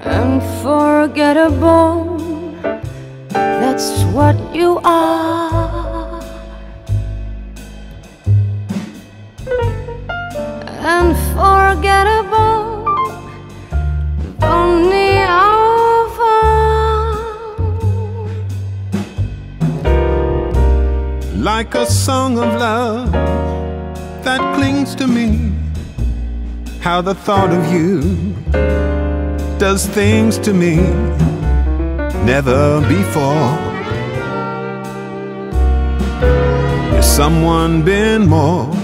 unforgettable. That's what you are. Unforgettable, only over. Like a song of love that clings to me, how the thought of you does things to me never before. Has someone been more